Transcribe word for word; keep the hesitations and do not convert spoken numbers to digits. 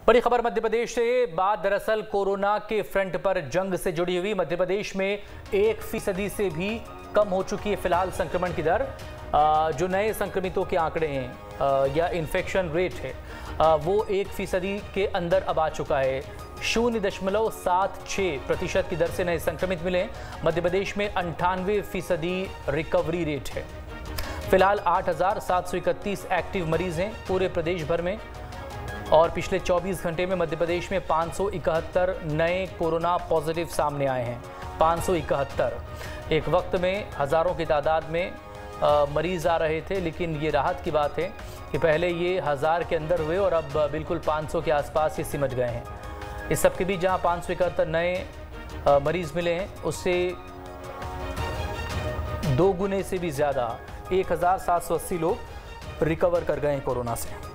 बड़ी खबर मध्य प्रदेश से। बात दरअसल कोरोना के फ्रंट पर जंग से जुड़ी हुई। मध्य प्रदेश में एक फीसदी से भी कम हो चुकी है फिलहाल संक्रमण की दर। जो नए संक्रमितों के आंकड़े हैं या इन्फेक्शन रेट है वो एक फीसदी के अंदर अब आ चुका है। शून्य दशमलव सात छः प्रतिशत की दर से नए संक्रमित मिले। मध्य प्रदेश में अंठानवे फीसदी रिकवरी रेट है। फिलहाल आठ हजार सात सौ इकतीस एक्टिव मरीज हैं पूरे प्रदेश भर में। और पिछले चौबीस घंटे में मध्य प्रदेश में पाँच सौ इकहत्तर नए कोरोना पॉजिटिव सामने आए हैं। पाँच सौ इकहत्तर। एक वक्त में हज़ारों की तादाद में आ, मरीज़ आ रहे थे, लेकिन ये राहत की बात है कि पहले ये हज़ार के अंदर हुए और अब बिल्कुल पाँच सौ के आसपास ये सिमट गए हैं। इस सब के बीच जहां पाँच सौ इकहत्तर नए मरीज़ मिले हैं, उससे दो गुने से भी ज़्यादा एक हज़ार सात सौ अस्सी लोग रिकवर कर गए हैं कोरोना से।